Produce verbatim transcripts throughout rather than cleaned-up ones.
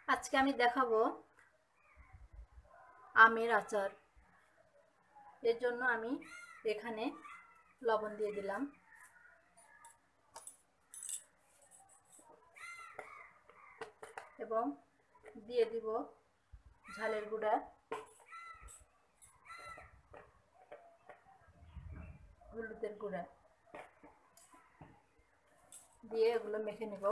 আজকে আমি দেখাবো আমের আচার। এর জন্য আমি এখানে লবণ দিয়ে দিলাম এবং দিয়ে দিব ঝালের গুঁড়া, হলুদের গুঁড়া দিয়ে এগুলো মেখে নেব।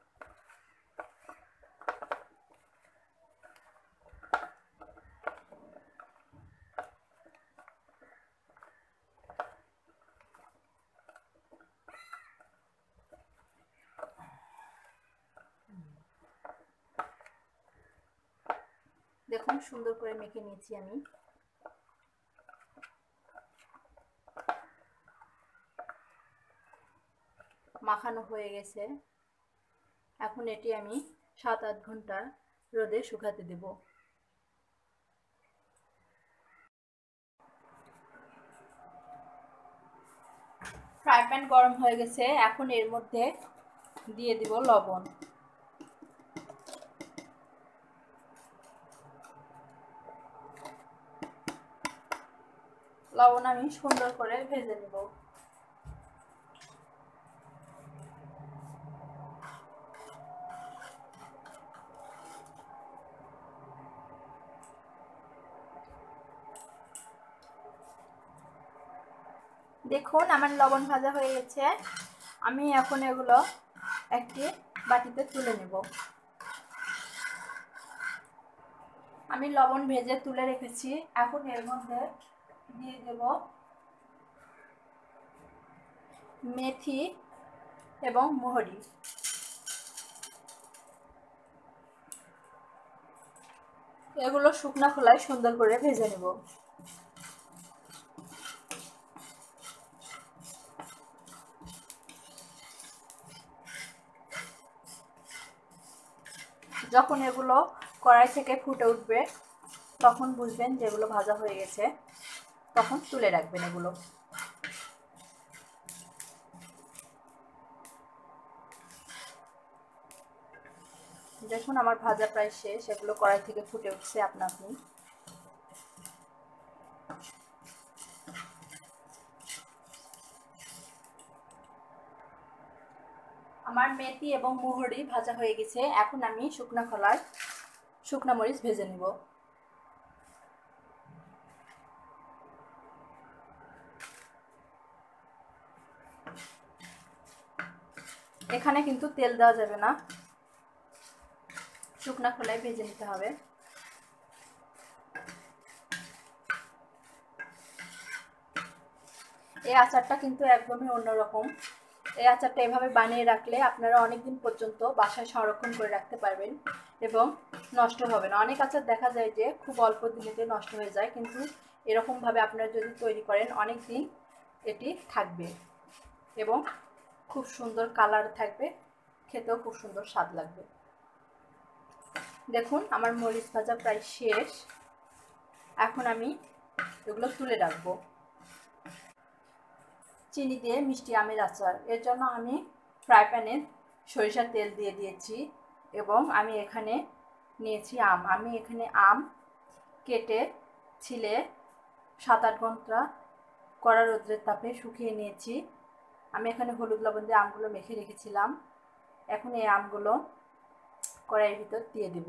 দেখুন সুন্দর করে মেখে নিয়েছি আমি। মাখানো হয়ে গেছে। এখন এটি আমি সাত আট ঘন্টা রোদে শুকাতে দেব। ফ্রাই প্যান গরম হয়ে গেছে। এখন এর মধ্যে দিয়ে দিব লবণ। লবণ আমি সুন্দর করে ভেজে নেব। দেখুন আমার লবণ ভাজা হয়ে গেছে। আমি এখন এগুলো একটি বাটিতে তুলে নেব। আমি লবণ ভেজে তুলে রেখেছি। এখন এর মধ্যে দিয়ে দেব মেথি এবং মোহরি। এগুলো শুকনা খোলায় সুন্দর করে ভেজে নেব। যখন এগুলো কড়াই থেকে ফুটে উঠবে তখন বুঝবেন যেগুলো ভাজা হয়ে গেছে, তখন তুলে রাখবেন এগুলো। দেখুন আমার ভাজা প্রায় শেষ। এগুলো কড়াই থেকে ফুটে উঠছে আপনা আপনি। আমার মেথি এবং মোহরি ভাজা হয়ে গেছে। এখন আমি শুকনা খোলায় শুকনা মরিচ ভেজে নিব। এখানে কিন্তু তেল দেওয়া যাবে না, শুকনা খোলায় ভেজে নিতে হবে। এই আচারটা কিন্তু একদমই অন্যরকম। এই আচারটা এভাবে বানিয়ে রাখলে আপনারা অনেক দিন পর্যন্ত বাসায় সংরক্ষণ করে রাখতে পারবেন এবং নষ্ট হবে না। অনেক আচার দেখা যায় যে খুব অল্প দিনেতে নষ্ট হয়ে যায়, কিন্তু এরকমভাবে আপনারা যদি তৈরি করেন অনেক দিন এটি থাকবে এবং খুব সুন্দর কালার থাকবে, খেতেও খুব সুন্দর স্বাদ লাগবে। দেখুন আমার মরিচ ভাজা প্রায় শেষ। এখন আমি এগুলো তুলে রাখবো। চিনি দিয়ে মিষ্টি আমের আচার। এর জন্য আমি ফ্রাই প্যানে সরিষার তেল দিয়ে দিয়েছি এবং আমি এখানে নিয়েছি আম। আমি এখানে আম কেটে ছিলে সাত আট ঘন্টা কড়া রোদ্রের তাপে শুকিয়ে নিয়েছি। আমি এখানে হলুদ লবণ দিয়ে আমগুলো মেখে রেখেছিলাম। এখন এই আমগুলো কড়াইয়ের ভিতর দিয়ে দেব।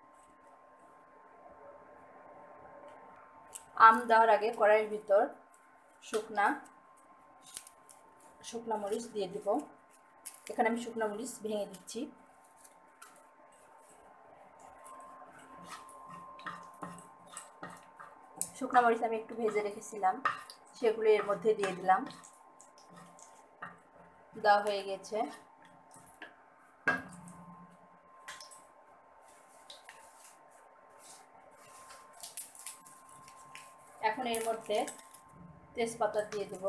আম দেওয়ার আগে কড়াইয়ের ভিতর শুকনা শুকনা মরিচ দিয়ে দেব। এখানে আমি শুকনা মরিচ ভেঙে দিচ্ছি। শুকনা মরিচ আমি একটু ভেজে রেখেছিলাম, সেগুলো এর মধ্যে দিয়ে দিলাম। দেওয়া হয়ে গেছে। এখন এর মধ্যে তেজপাতা দিয়ে দেব।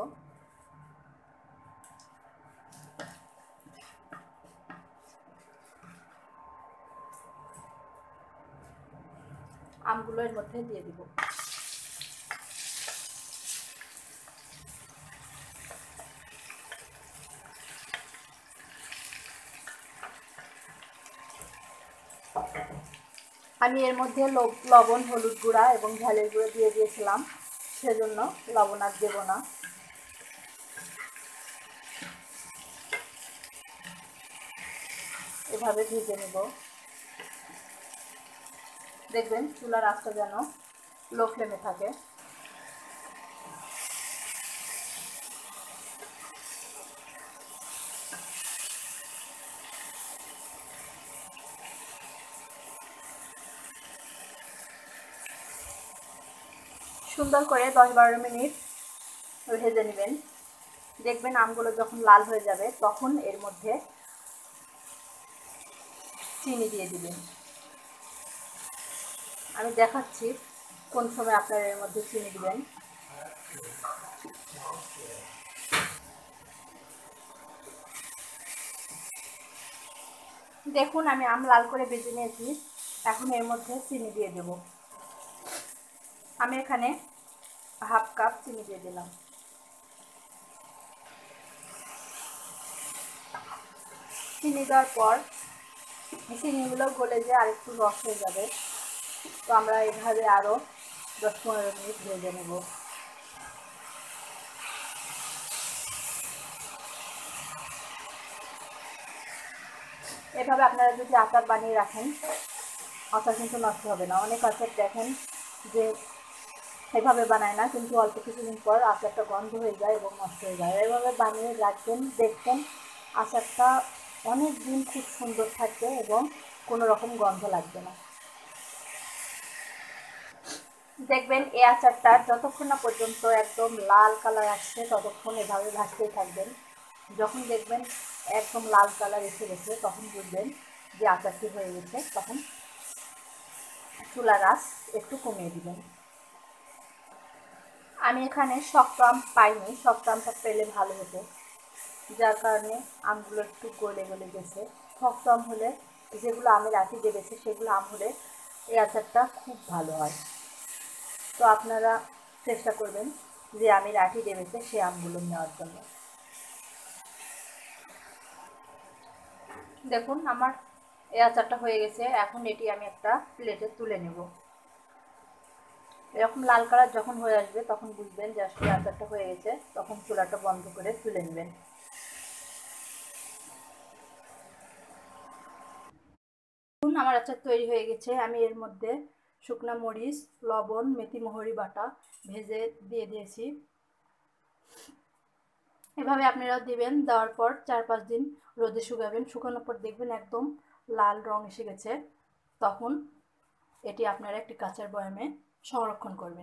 আমগুলো এর মধ্যে দিয়ে দেব। আমি এর মধ্যে লবণ, হলুদ গুঁড়া এবং ঝালের গুঁড়ো দিয়ে দিয়েছিলাম, সেজন্য লবণ আর দেব না। এভাবে ভেজে নেব। দেখবেন চুলার আঁচটা যেন লো ফ্লেমে থাকে। সুন্দর করে দশ বারো মিনিট ভেজে নেবেন। দেখবেন আমগুলো যখন লাল হয়ে যাবে তখন এর মধ্যে চিনি দিয়ে দিবেন। আমি দেখাচ্ছি কোন সময় আপনারা এর মধ্যে চিনি দিবেন। দেখুন আমি আম লাল করে ভেজে নিয়েছি, এখন এর মধ্যে চিনি দিয়ে দেব। আমি এখানে হাফ কাপ চিনি দিয়ে দিলাম। চিনি দেওয়ার পর চিনিগুলো গলে যে আরেকটু রস হয়ে যাবে, তো আমরা এভাবে আরও দশ পনেরো মিনিট ভেজে নেব। এভাবে আপনারা যদি আচার বানিয়ে রাখেন, আচার কিন্তু নষ্ট হবে না। অনেক আচার দেখেন যে এভাবে বানায় না, কিন্তু অল্প কিছুদিন পর আচারটা গন্ধ হয়ে যায় এবং নষ্ট হয়ে যায়। এভাবে বানিয়ে রাখবেন, দেখবেন আচারটা অনেক দিন খুব সুন্দর থাকবে এবং কোনো রকম গন্ধ লাগবে না। দেখবেন এই আচারটা যতক্ষণ না পর্যন্ত একদম লাল কালার আসছে ততক্ষণ এভাবে ভাজতেই থাকবেন। যখন দেখবেন একদম লাল কালার এসে গেছে তখন বুঝবেন যে আচারটি হয়ে গেছে, তখন চুলার আঁচ একটু কমিয়ে দিবেন। আমি এখানে শক্ত আম পাইনি, শক্ত আমটা পেলে ভালো হতো, যার কারণে আমগুলো একটু গলে গলে গেছে। শক্ত আম হলে, যেগুলো আমের আঁটি দেবেছে সেগুলো আম হলে এই আচারটা খুব ভালো হয়। তো আপনারা চেষ্টা করবেন যে আমের আঁটি দেবেছে সে আমগুলো নেওয়ার জন্য। দেখুন আমার এই আচারটা হয়ে গেছে, এখন এটি আমি একটা প্লেটে তুলে নেব। এরকম লাল কালার যখন হয়ে আসবে তখন বুঝবেন যে আসলে আচারটা হয়ে গেছে, তখন চুলাটা বন্ধ করে তুলে নেবেন। দেখুন আমার আচার তৈরি হয়ে গেছে। আমি এর মধ্যে শুকনো মরিচ, লবণ, মেথি, মোহরি বাটা ভেজে দিয়ে দিয়েছি। এভাবে আপনারাও দিবেন। দেওয়ার পর চার পাঁচ দিন রোদে শুকাবেন। শুকানোর পর দেখবেন একদম লাল রং এসে গেছে, তখন এটি আপনারা একটি কাঁচের বয়ামে সংরক্ষণ করবেন।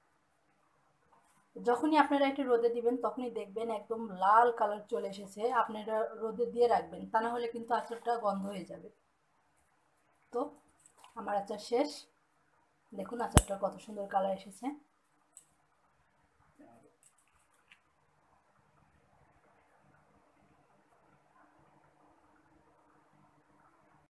যখনই আপনারা এটি রোদে দিবেন তখনই দেখবেন একদম লাল কালার চলে এসেছে। আপনারা রোদে দিয়ে রাখবেন, তা না হলে কিন্তু আচারটা গন্ধ হয়ে যাবে। তো আমার আচার শেষ। দেখুন আচারটা কত সুন্দর কালার এসেছে।